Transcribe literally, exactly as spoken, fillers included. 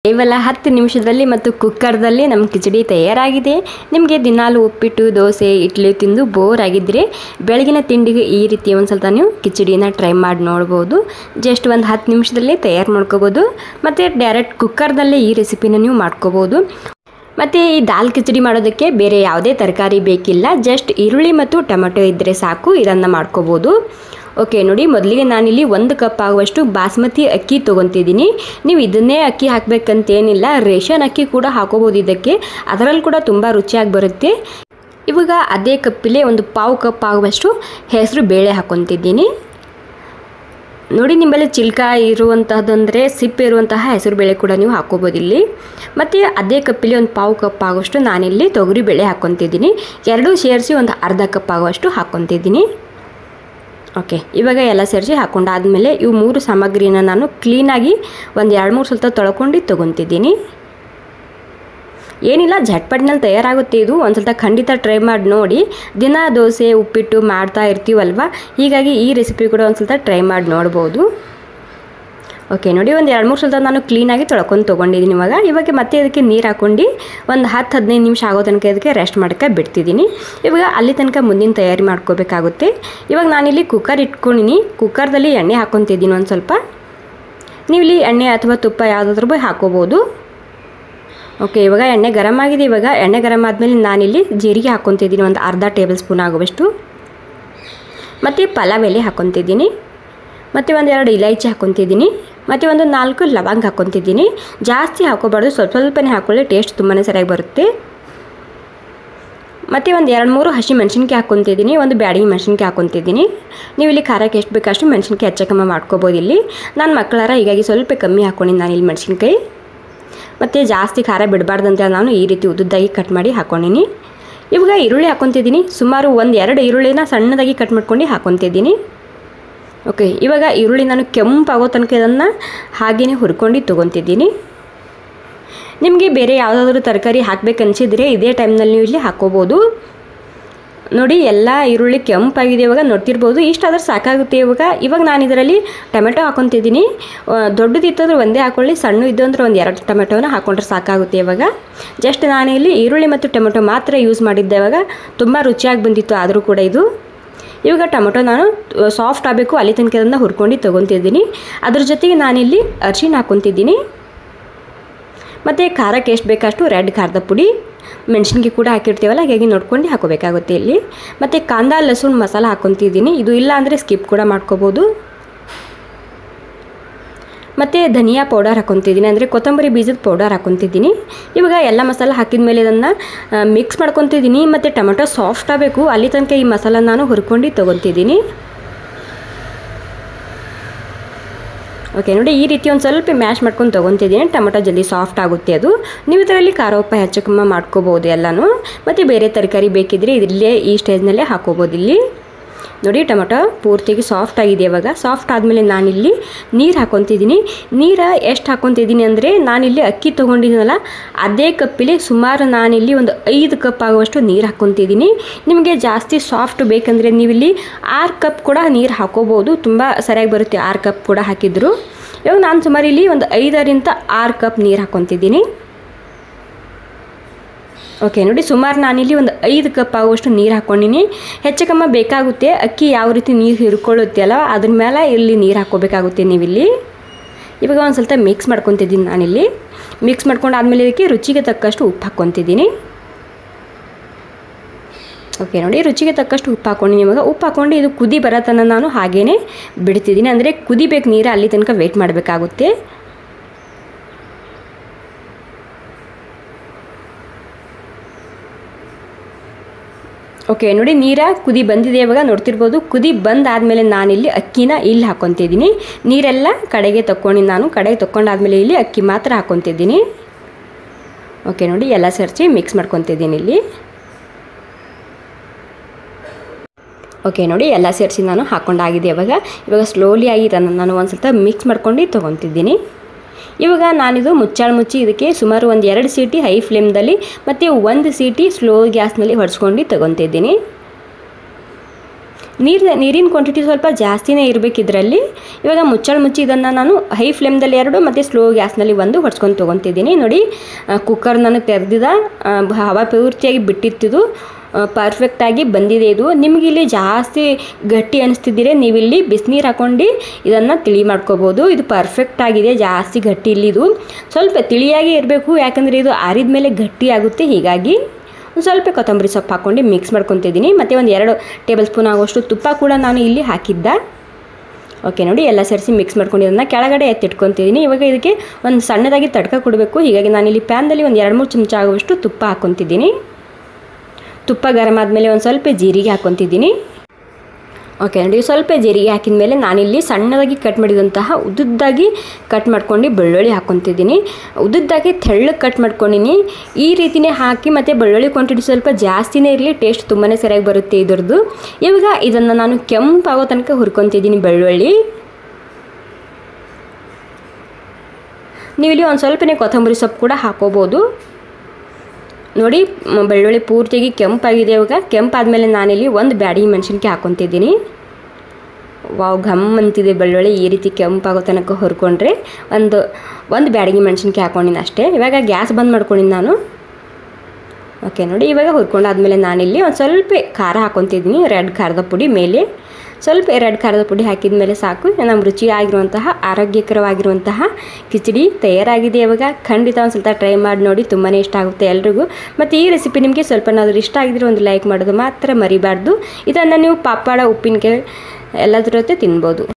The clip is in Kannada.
ಕೇವಲ ಹತ್ತು ನಿಮಿಷದಲ್ಲಿ ಮತ್ತು ಕುಕ್ಕರ್ದಲ್ಲಿ ನಮ್ಮ ಕಿಚಡಿ ತಯಾರಾಗಿದೆ. ನಿಮಗೆ ದಿನಾಲು ಉಪ್ಪಿಟ್ಟು ದೋಸೆ ಇಡ್ಲಿ ತಿಂದು ಬೋರ್ ಆಗಿದ್ದರೆ ಬೆಳಗಿನ ತಿಂಡಿಗೆ ಈ ರೀತಿ ಒಂದು ಸ್ವಲ್ಪ ನೀವು ಕಿಚಡಿನ ಟ್ರೈ ಮಾಡಿ ನೋಡ್ಬೋದು. ಜಸ್ಟ್ ಒಂದು ಹತ್ತು ನಿಮಿಷದಲ್ಲಿ ತಯಾರು ಮಾಡ್ಕೋಬೋದು ಮತ್ತು ಡೈರೆಕ್ಟ್ ಕುಕ್ಕರ್ದಲ್ಲೇ ಈ ರೆಸಿಪಿನ ನೀವು ಮಾಡ್ಕೋಬೋದು. ಮತ್ತು ಈ ದಾಲ್ ಕಿಚಡಿ ಮಾಡೋದಕ್ಕೆ ಬೇರೆ ಯಾವುದೇ ತರಕಾರಿ ಬೇಕಿಲ್ಲ, ಜಸ್ಟ್ ಈರುಳ್ಳಿ ಮತ್ತು ಟೊಮೆಟೊ ಇದ್ದರೆ ಸಾಕು, ಇದನ್ನು ಮಾಡ್ಕೋಬೋದು. ಓಕೆ ನೋಡಿ, ಮೊದಲಿಗೆ ನಾನಿಲ್ಲಿ ಒಂದು ಕಪ್ ಆಗುವಷ್ಟು ಬಾಸ್ಮತಿ ಅಕ್ಕಿ ತೊಗೊತಿದ್ದೀನಿ. ನೀವು ಇದನ್ನೇ ಅಕ್ಕಿ ಹಾಕಬೇಕಂತೇನಿಲ್ಲ, ರೇಷನ್ ಅಕ್ಕಿ ಕೂಡ ಹಾಕೋಬೋದು ಇದಕ್ಕೆ, ಅದರಲ್ಲಿ ಕೂಡ ತುಂಬ ರುಚಿಯಾಗಿ ಬರುತ್ತೆ. ಇವಾಗ ಅದೇ ಕಪ್ಪಿಲೆ ಒಂದು ಪಾವು ಕಪ್ ಆಗುವಷ್ಟು ಹೆಸರು ಬೇಳೆ ಹಾಕ್ಕೊತಿದ್ದೀನಿ. ನೋಡಿ, ನಿಮ್ಮಲ್ಲಿ ಚಿಲ್ಕ ಇರುವಂತಹದ್ದಂದರೆ ಸಿಪ್ಪೆ ಇರುವಂತಹ ಹೆಸರು ಬೇಳೆ ಕೂಡ ನೀವು ಹಾಕೋಬೋದು ಇಲ್ಲಿ. ಮತ್ತು ಅದೇ ಕಪ್ಪಿಲಿ ಒಂದು ಪಾವು ಕಪ್ ಆಗುವಷ್ಟು ನಾನಿಲ್ಲಿ ತೊಗರಿ ಬೇಳೆ ಹಾಕ್ಕೊತಿದ್ದೀನಿ. ಎರಡೂ ಸೇರಿಸಿ ಒಂದು ಅರ್ಧ ಕಪ್ ಆಗುವಷ್ಟು ಹಾಕ್ಕೊತಿದ್ದೀನಿ. ಓಕೆ, ಇವಾಗ ಎಲ್ಲ ಸೇರಿಸಿ ಹಾಕ್ಕೊಂಡಾದ್ಮೇಲೆ ಇವು ಮೂರು ಸಾಮಗ್ರಿನ ನಾನು ಕ್ಲೀನಾಗಿ ಒಂದು ಎರಡು ಮೂರು ಸಲ ತೊಳ್ಕೊಂಡು ತೊಗೊತಿದ್ದೀನಿ. ಏನಿಲ್ಲ, ಝಟ್ಪಟ್ನಲ್ಲಿ ತಯಾರಾಗುತ್ತೆ ಇದು. ಒಂದು ಸ್ವಲ್ಪ ಖಂಡಿತ ಟ್ರೈ ಮಾಡಿ ನೋಡಿ. ದಿನ ದೋಸೆ ಉಪ್ಪಿಟ್ಟು ಮಾಡ್ತಾ ಇರ್ತೀವಲ್ವ, ಹೀಗಾಗಿ ಈ ರೆಸಿಪಿ ಕೂಡ ಒಂದು ಸ್ವಲ್ಪ ಟ್ರೈ ಮಾಡಿ ನೋಡ್ಬೋದು. ಓಕೆ ನೋಡಿ, ಒಂದು ಎರಡು ಮೂರು ಸಲ ನಾನು ಕ್ಲೀನಾಗಿ ತೊಳ್ಕೊಂಡು ತೊಗೊಂಡಿದ್ದೀನಿ. ಇವಾಗ ಇವಾಗ ಮತ್ತೆ ಇದಕ್ಕೆ ನೀರು ಹಾಕ್ಕೊಂಡು ಒಂದು ಹತ್ತು ಹದಿನೈದು ನಿಮಿಷ ಆಗೋ ತನಕ ಇದಕ್ಕೆ ರೆಸ್ಟ್ ಮಾಡ್ಕೊಂಡು ಬಿಡ್ತಿದ್ದೀನಿ. ಇವಾಗ ಅಲ್ಲಿ ತನಕ ಮುಂದಿನ ತಯಾರಿ ಮಾಡ್ಕೋಬೇಕಾಗುತ್ತೆ. ಇವಾಗ ನಾನಿಲ್ಲಿ ಕುಕ್ಕರ್ ಇಟ್ಕೊಂಡಿನಿ, ಕುಕ್ಕರ್ದಲ್ಲಿ ಎಣ್ಣೆ ಹಾಕ್ಕೊತಿದ್ದೀನಿ ಒಂದು ಸ್ವಲ್ಪ. ನೀವು ಇಲ್ಲಿ ಎಣ್ಣೆ ಅಥವಾ ತುಪ್ಪ ಯಾವುದಾದ್ರೂ ಭೀ ಹಾಕ್ಕೋಬೋದು. ಓಕೆ, ಇವಾಗ ಎಣ್ಣೆ ಗರಮ್ ಆಗಿದೆ. ಇವಾಗ ಎಣ್ಣೆ ಗರಮ್ ಆದಮೇಲೆ ನಾನಿಲ್ಲಿ ಜೀರಿಗೆ ಹಾಕ್ಕೊತಿದ್ದೀನಿ ಒಂದು ಅರ್ಧ ಟೇಬಲ್ ಸ್ಪೂನ್ ಆಗುವಷ್ಟು. ಮತ್ತು ಪಲಾವ್ ಎಲೆ ಹಾಕ್ಕೊತಿದ್ದೀನಿ, ಮತ್ತು ಒಂದು ಎರಡು ಇಲೈಚಿ ಹಾಕ್ಕೊತಿದ್ದೀನಿ, ಮತ್ತು ಒಂದು ನಾಲ್ಕು ಲವಂಗ ಹಾಕ್ಕೊತಿದ್ದೀನಿ. ಜಾಸ್ತಿ ಹಾಕೋಬಾರ್ದು, ಸ್ವಲ್ಪ ಸ್ವಲ್ಪನೇ ಹಾಕ್ಕೊಳ್ಳಿ, ಟೇಸ್ಟ್ ತುಂಬಾ ಸರಿಯಾಗಿ ಬರುತ್ತೆ. ಮತ್ತು ಒಂದು ಎರಡು ಮೂರು ಹಸಿ ಮೆಣಸಿನ್ಕಾಯಿ ಹಾಕ್ಕೊತಿದ್ದೀನಿ, ಒಂದು ಬ್ಯಾಡಗಿ ಮೆಣಸಿನ್ಕಾಯಿ ಹಾಕ್ಕೊತಿದ್ದೀನಿ. ನೀವು ಇಲ್ಲಿ ಖಾರಕ್ಕೆ ಎಷ್ಟು ಬೇಕಷ್ಟು ಮೆಣಸಿನ್ಕಾಯಿ ಹೆಚ್ಚು ಕಮ್ಮಿ ಮಾಡ್ಕೋಬೋದು. ಇಲ್ಲಿ ನಾನು ಮಕ್ಕಳಾರ ಹೀಗಾಗಿ ಸ್ವಲ್ಪ ಕಮ್ಮಿ ಹಾಕ್ಕೊಂಡಿನಿ ನಾನು ಇಲ್ಲಿ ಮೆಣಸಿನ್ಕಾಯಿ. ಮತ್ತು ಜಾಸ್ತಿ ಖಾರ ಬಿಡಬಾರ್ದಂತ ನಾನು ಈ ರೀತಿ ಉದ್ದುದ್ದಾಗಿ ಕಟ್ ಮಾಡಿ ಹಾಕ್ಕೊಂಡಿನಿ. ಇವಾಗ ಈರುಳ್ಳಿ ಹಾಕ್ಕೊತಿದ್ದೀನಿ, ಸುಮಾರು ಒಂದು ಎರಡು ಈರುಳ್ಳಿನ ಸಣ್ಣದಾಗಿ ಕಟ್ ಮಾಡ್ಕೊಂಡು ಹಾಕ್ಕೊತಿದ್ದೀನಿ. ಓಕೆ, ಇವಾಗ ಈರುಳ್ಳಿ ನಾನು ಕೆಂಪಾಗೋ ತನಕ ಇದನ್ನು ಹಾಗೆಯೇ ಹುರ್ಕೊಂಡು ತೊಗೊತಿದ್ದೀನಿ. ನಿಮಗೆ ಬೇರೆ ಯಾವುದಾದ್ರೂ ತರಕಾರಿ ಹಾಕಬೇಕನ್ಸಿದ್ರೆ ಇದೇ ಟೈಮ್ನಲ್ಲಿ ನೀವು ಇಲ್ಲಿ ಹಾಕ್ಕೋಬೋದು. ನೋಡಿ, ಎಲ್ಲ ಈರುಳ್ಳಿ ಕೆಂಪಾಗಿದೆ, ಇವಾಗ ನೋಡ್ತಿರ್ಬೋದು. ಇಷ್ಟಾದ್ರೆ ಸಾಕಾಗುತ್ತೆ. ಇವಾಗ ಇವಾಗ ನಾನು ಇದರಲ್ಲಿ ಟೊಮೆಟೊ ಹಾಕ್ಕೊತಿದ್ದೀನಿ. ದೊಡ್ಡದಿತ್ತಂದ್ರೆ ಒಂದೇ ಹಾಕ್ಕೊಳ್ಳಿ, ಸಣ್ಣ ಇದ್ದು ಅಂದ್ರೆ ಒಂದು ಎರಡು ಟೊಮೆಟೊನ ಹಾಕ್ಕೊಂಡ್ರೆ ಸಾಕಾಗುತ್ತೆ. ಇವಾಗ ಜಸ್ಟ್ ನಾನಿಲ್ಲಿ ಈರುಳ್ಳಿ ಮತ್ತು ಟೊಮೆಟೊ ಮಾತ್ರ ಯೂಸ್ ಮಾಡಿದ್ದೆ. ಇವಾಗ ತುಂಬ ರುಚಿಯಾಗಿ ಬಂದಿತ್ತು ಆದರೂ ಕೂಡ ಇದು. ಇವಾಗ ಟೊಮೆಟೊ ನಾನು ಸಾಫ್ಟ್ ಆಗಬೇಕು ಅಲ್ಲಿ ತನಕ ಅದನ್ನು ಹುರ್ಕೊಂಡು ತೊಗೊತಿದ್ದೀನಿ. ಅದ್ರ ಜೊತೆಗೆ ನಾನಿಲ್ಲಿ ಅರಿಶಿನ ಹಾಕ್ಕೊತಿದ್ದೀನಿ. ಮತ್ತು ಖಾರಕ್ಕೆ ಎಷ್ಟು ಬೇಕಷ್ಟು ರೆಡ್ ಖಾರದ ಪುಡಿ, ಮೆಣಸಿನ್ಕಾಯಿ ಕೂಡ ಹಾಕಿರ್ತೀವಲ್ಲ, ಹಾಗಾಗಿ ನೋಡ್ಕೊಂಡು ಹಾಕೋಬೇಕಾಗುತ್ತೆ ಇಲ್ಲಿ. ಮತ್ತು ಕಾಂದ ಲಸೂನ್ ಮಸಾಲ ಹಾಕ್ಕೊತಿದ್ದೀನಿ. ಇದು ಇಲ್ಲ ಅಂದರೆ ಸ್ಕಿಪ್ ಕೂಡ ಮಾಡ್ಕೋಬೋದು. ಮತ್ತು ಧನಿಯಾ ಪೌಡರ್ ಹಾಕ್ಕೊತಿದ್ದೀನಿ, ಅಂದರೆ ಕೊತ್ತಂಬರಿ ಬೀಜದ ಪೌಡರ್ ಹಾಕ್ಕೊತಿದ್ದೀನಿ. ಇವಾಗ ಎಲ್ಲ ಮಸಾಲ ಹಾಕಿದ ಮೇಲೆ ಇದನ್ನು ಮಿಕ್ಸ್ ಮಾಡ್ಕೊತಿದ್ದೀನಿ. ಮತ್ತು ಟೊಮೆಟೊ ಸಾಫ್ಟ್ ಆಗಬೇಕು ಅಲ್ಲಿ ತನಕ ಈ ಮಸಾಲ ನಾನು ಹುರ್ಕೊಂಡು ತೊಗೊತಿದ್ದೀನಿ. ಓಕೆ ನೋಡಿ, ಈ ರೀತಿ ಒಂದು ಸ್ವಲ್ಪ ಮ್ಯಾಶ್ ಮಾಡ್ಕೊಂಡು ತೊಗೊತಿದ್ದೀನಿ. ಟೊಮೆಟೊ ಜಲ್ದಿ ಸಾಫ್ಟ್ ಆಗುತ್ತೆ ಅದು. ನೀವು ಇದರಲ್ಲಿ ಖಾರ ಉಪ್ಪ ಹೆಚ್ಚು ಕಮ್ಮಿ ಮಾಡ್ಕೋಬೋದು ಎಲ್ಲನೂ. ಮತ್ತು ಬೇರೆ ತರಕಾರಿ ಬೇಕಿದ್ದರೆ ಇದರಲ್ಲೇ ಈ ಸ್ಟೇಜ್ನಲ್ಲೇ ಹಾಕೋಬೋದು. ಇಲ್ಲಿ ನೋಡಿ, ಟೊಮೆಟೊ ಪೂರ್ತಿಯಾಗಿ ಸಾಫ್ಟ್ ಆಗಿದೆ. ಇವಾಗ ಸಾಫ್ಟ್ ಆದಮೇಲೆ ನಾನಿಲ್ಲಿ ನೀರು ಹಾಕ್ಕೊತಿದ್ದೀನಿ. ನೀರು ಎಷ್ಟು ಹಾಕ್ಕೊತಿದ್ದೀನಿ ಅಂದರೆ ನಾನಿಲ್ಲಿ ಅಕ್ಕಿ ತೊಗೊಂಡಿದ್ದೀನಲ್ಲ ಅದೇ ಕಪ್ಪಿಲಿ ಸುಮಾರು ನಾನಿಲ್ಲಿ ಒಂದು ಐದು ಕಪ್ ಆಗುವಷ್ಟು ನೀರು ಹಾಕ್ಕೊತಿದ್ದೀನಿ. ನಿಮಗೆ ಜಾಸ್ತಿ ಸಾಫ್ಟ್ ಬೇಕಂದರೆ ನೀವಿಲ್ಲಿ ಆರು ಕಪ್ ಕೂಡ ನೀರು ಹಾಕೋಬೋದು, ತುಂಬ ಸರಿಯಾಗಿ ಬರುತ್ತೆ ಆರು ಕಪ್ ಕೂಡ ಹಾಕಿದ್ರು. ಇವಾಗ ನಾನು ಸುಮಾರು ಇಲ್ಲಿ ಒಂದು ಐದರಿಂದ ಆರು ಕಪ್ ನೀರು ಹಾಕ್ಕೊತಿದ್ದೀನಿ. ಓಕೆ ನೋಡಿ, ಸುಮಾರು ನಾನಿಲ್ಲಿ ಒಂದು ಐದು ಕಪ್ ಆಗುವಷ್ಟು ನೀರು ಹಾಕ್ಕೊಂಡಿನಿ. ಹೆಚ್ಚು ಕಮ್ಮಿ ಬೇಕಾಗುತ್ತೆ. ಅಕ್ಕಿ ಯಾವ ರೀತಿ ನೀರು ಹಿರ್ಕೊಳ್ಳುತ್ತೆ ಅಲ್ಲ, ಅದ್ರ ಮೇಲೆ ಇಲ್ಲಿ ನೀರು ಹಾಕ್ಕೋಬೇಕಾಗುತ್ತೆ ನೀವಿಲ್ಲಿ. ಇವಾಗ ಒಂದು ಸ್ವಲ್ಪ ಮಿಕ್ಸ್ ಮಾಡ್ಕೊತಿದ್ದೀನಿ ನಾನಿಲ್ಲಿ. ಮಿಕ್ಸ್ ಮಾಡ್ಕೊಂಡು ಆದಮೇಲೆ ಇದಕ್ಕೆ ರುಚಿಗೆ ತಕ್ಕಷ್ಟು ಉಪ್ಪು ಹಾಕ್ಕೊತಿದ್ದೀನಿ. ಓಕೆ ನೋಡಿ, ರುಚಿಗೆ ತಕ್ಕಷ್ಟು ಉಪ್ಪು ಹಾಕ್ಕೊಂಡಿನಿ. ಇವಾಗ ಉಪ್ಪು ಹಾಕ್ಕೊಂಡು ಇದು ಕುದಿ ಬರತನ ನಾನು ಹಾಗೇ ಬಿಡ್ತಿದ್ದೀನಿ, ಅಂದರೆ ಕುದಿಬೇಕು ನೀರು, ಅಲ್ಲಿ ತನಕ ವೆಯ್ಟ್ ಮಾಡಬೇಕಾಗುತ್ತೆ. ಓಕೆ ನೋಡಿ, ನೀರ ಕುದಿ ಬಂದಿದೆ. ಇವಾಗ ನೋಡ್ತಿರ್ಬೋದು. ಕುದಿ ಬಂದಾದಮೇಲೆ ನಾನಿಲ್ಲಿ ಅಕ್ಕಿನ ಇಲ್ಲಿ ಹಾಕ್ಕೊತಿದ್ದೀನಿ. ನೀರೆಲ್ಲ ಕಡೆಗೆ ತಕ್ಕೊಂಡು ನಾನು ಕಡೆಗೆ ತಗೊಂಡಾದ್ಮೇಲೆ ಇಲ್ಲಿ ಅಕ್ಕಿ ಮಾತ್ರ ಹಾಕ್ಕೊತಿದ್ದೀನಿ. ಓಕೆ ನೋಡಿ, ಎಲ್ಲ ಸೇರಿಸಿ ಮಿಕ್ಸ್ ಮಾಡ್ಕೊತಿದ್ದೀನಿ ಇಲ್ಲಿ. ಓಕೆ ನೋಡಿ, ಎಲ್ಲ ಸೇರಿಸಿ ನಾನು ಹಾಕ್ಕೊಂಡಾಗಿದೆ. ಇವಾಗ ಇವಾಗ ಸ್ಲೋಲಿ ಆಗಿ ಇದನ್ನು ನಾನು ಒಂದು ಸ್ವಲ್ಪ ಮಿಕ್ಸ್ ಮಾಡ್ಕೊಂಡು ತೊಗೊತಿದ್ದೀನಿ. ಇವಾಗ ನಾನಿದು ಮುಚ್ಚಾಳು ಮುಚ್ಚಿ ಇದಕ್ಕೆ ಸುಮಾರು ಒಂದು ಎರಡು ಸೀಟಿ ಹೈ ಫ್ಲೇಮ್ದಲ್ಲಿ ಮತ್ತು ಒಂದು ಸೀಟಿ ಸ್ಲೋ ಗ್ಯಾಸ್ನಲ್ಲಿ ಹೊಡ್ಸ್ಕೊಂಡು ತೊಗೊತಿದ್ದೀನಿ. ನೀರು ನೀರಿನ ಕ್ವಾಂಟಿಟಿ ಸ್ವಲ್ಪ ಜಾಸ್ತಿನೇ ಇರಬೇಕು ಇದರಲ್ಲಿ. ಇವಾಗ ಮುಚ್ಚಳ ಮುಚ್ಚಿ ಇದನ್ನು ನಾನು ಹೈ ಫ್ಲೇಮ್ದಲ್ಲಿ ಎರಡು ಮತ್ತು ಸ್ಲೋ ಗ್ಯಾಸ್ನಲ್ಲಿ ಒಂದು ಹೊಡ್ಸ್ಕೊಂಡು ತೊಗೊತಿದ್ದೀನಿ. ನೋಡಿ ಕುಕ್ಕರ್ ನಾನು ತೆರೆದಿದ ಹವಾ ಪೂರ್ತಿಯಾಗಿ ಬಿಟ್ಟಿತ್ತಿದ್ದು ಪರ್ಫೆಕ್ಟಾಗಿ ಬಂದಿದೆ. ಇದು ನಿಮಗೆ ಇಲ್ಲಿ ಜಾಸ್ತಿ ಗಟ್ಟಿ ಅನಿಸ್ತಿದ್ದೀರಿ ನೀವಿಲ್ಲಿ ಬಿಸಿನೀರು ಹಾಕ್ಕೊಂಡು ಇದನ್ನು ತಿಳಿ ಮಾಡ್ಕೋಬೋದು. ಇದು ಪರ್ಫೆಕ್ಟ್ ಆಗಿದೆ, ಜಾಸ್ತಿ ಗಟ್ಟಿ ಇಲ್ಲಿದು ಸ್ವಲ್ಪ ತಿಳಿಯಾಗಿ ಇರಬೇಕು, ಯಾಕಂದರೆ ಇದು ಆರಿದ ಮೇಲೆ ಗಟ್ಟಿ ಆಗುತ್ತೆ. ಹೀಗಾಗಿ ಒಂದು ಸ್ವಲ್ಪ ಕೊತ್ತಂಬರಿ ಸೊಪ್ಪು ಹಾಕ್ಕೊಂಡು ಮಿಕ್ಸ್ ಮಾಡ್ಕೊತಿದ್ದೀನಿ. ಮತ್ತು ಒಂದು ಎರಡು ಟೇಬಲ್ ಸ್ಪೂನ್ ಆಗುವಷ್ಟು ತುಪ್ಪ ಕೂಡ ನಾನು ಇಲ್ಲಿ ಹಾಕಿದ್ದೆ. ಓಕೆ ನೋಡಿ ಎಲ್ಲ ಸೇರಿಸಿ ಮಿಕ್ಸ್ ಮಾಡ್ಕೊಂಡು ಇದನ್ನು ಕೆಳಗಡೆ ಎತ್ತಿಟ್ಕೊತಿದ್ದೀನಿ. ಇವಾಗ ಇದಕ್ಕೆ ಒಂದು ಸಣ್ಣದಾಗಿ ತಡ್ಕ ಕೊಡಬೇಕು. ಹೀಗಾಗಿ ನಾನಿಲ್ಲಿ ಪ್ಯಾನ್ದಲ್ಲಿ ಒಂದು ಎರಡು ಮೂರು ಚಮಚ ಆಗುವಷ್ಟು ತುಪ್ಪ ಹಾಕ್ಕೊತಿದ್ದೀನಿ. ತುಪ್ಪ ಗರಂ ಆದಮೇಲೆ ಒಂದು ಸ್ವಲ್ಪ ಜೀರಿಗೆ ಹಾಕ್ಕೊತಿದ್ದೀನಿ. ಓಕೆ ನೋಡಿ ಸ್ವಲ್ಪ ಜೀರಿಗೆ ಹಾಕಿದ ಮೇಲೆ ನಾನಿಲ್ಲಿ ಸಣ್ಣದಾಗಿ ಕಟ್ ಮಾಡಿದಂತಹ ಉದ್ದುದ್ದಾಗಿ ಕಟ್ ಮಾಡ್ಕೊಂಡು ಬೆಳ್ಳುಳ್ಳಿ ಹಾಕ್ಕೊತಿದ್ದೀನಿ. ಉದ್ದುದ್ದಾಗಿ ತೆಳ್ಳಗೆ ಕಟ್ ಮಾಡ್ಕೊಂಡಿನಿ. ಈ ರೀತಿಯೇ ಹಾಕಿ ಮತ್ತು ಬೆಳ್ಳುಳ್ಳಿ ಕ್ವಾಂಟಿಟಿ ಸ್ವಲ್ಪ ಜಾಸ್ತಿನೇ ಇರಲಿ, ಟೇಸ್ಟ್ ತುಂಬಾ ಸರಿಯಾಗಿ ಬರುತ್ತೆ ಇದ್ರದ್ದು. ಇವಾಗ ಇದನ್ನು ನಾನು ಕೆಂಪಾಗೋ ತನಕ ಹುರ್ಕೊತಿದ್ದೀನಿ ಬೆಳ್ಳುಳ್ಳಿ. ನೀವಿಲ್ಲಿ ಒಂದು ಸ್ವಲ್ಪನೇ ಕೊತ್ತಂಬರಿ ಸೊಪ್ಪು ಕೂಡ ಹಾಕೋಬೋದು. ನೋಡಿ ಬೆಳ್ಳುಳ್ಳಿ ಪೂರ್ತಿಯಾಗಿ ಕೆಂಪಾಗಿದೆ. ಇವಾಗ ಕೆಂಪಾದಮೇಲೆ ನಾನಿಲ್ಲಿ ಒಂದು ಬ್ಯಾಡಗಿ ಮೆಣಸಿನ್ಕಾಯಿ ಹಾಕ್ಕೊತಿದ್ದೀನಿ. ವಾವ್ ಘಮ್ ಅಂತಿದೆ ಬೆಳ್ಳುಳ್ಳಿ. ಈ ರೀತಿ ಕೆಂಪಾಗೋ ತನಕ ಹುರ್ಕೊಂಡ್ರೆ ಒಂದು ಒಂದು ಬ್ಯಾಡಗಿ ಮೆಣಸಿನ್ಕಾಯಿ ಹಾಕ್ಕೊಂಡಿನಿ ಅಷ್ಟೇ. ಇವಾಗ ಗ್ಯಾಸ್ ಬಂದ್ ಮಾಡ್ಕೊಂಡಿನಿ ನಾನು. ಓಕೆ ನೋಡಿ ಇವಾಗ ಹುರ್ಕೊಂಡಾದ್ಮೇಲೆ ನಾನಿಲ್ಲಿ ಒಂದು ಸ್ವಲ್ಪ ಖಾರ ಹಾಕ್ಕೊತಿದ್ದೀನಿ, ರೆಡ್ ಖಾರದ ಪುಡಿ ಮೇಲೆ. ಸ್ವಲ್ಪ ರೆಡ್ ಖಾರದ ಪುಡಿ ಹಾಕಿದ ಮೇಲೆ ಸಾಕು. ನಮ್ಮ ರುಚಿಯಾಗಿರುವಂತಹ ಆರೋಗ್ಯಕರವಾಗಿರುವಂತಹ ಕಿಚಡಿ ತಯಾರಾಗಿದೆ. ಇವಾಗ ಖಂಡಿತ ಒಂದು ಸ್ವಲ್ಪ ಟ್ರೈ ಮಾಡಿ ನೋಡಿ, ತುಂಬಾ ಇಷ್ಟ ಆಗುತ್ತೆ ಎಲ್ರಿಗೂ. ಮತ್ತು ಈ ರೆಸಿಪಿ ನಿಮಗೆ ಸ್ವಲ್ಪನಾದರೂ ಇಷ್ಟ ಆಗಿದ್ರೆ ಒಂದು ಲೈಕ್ ಮಾಡೋದು ಮಾತ್ರ ಮರಿಬಾರ್ದು. ಇದನ್ನು ನೀವು ಪಾಪಡ ಉಪ್ಪಿನಕಾಯಿ ಎಲ್ಲದ್ರ ಜೊತೆ ತಿನ್ಬೋದು.